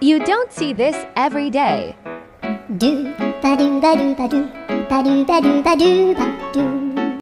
You don't see this every day. Do ba do ba do ba do ba do ba do ba do ba do.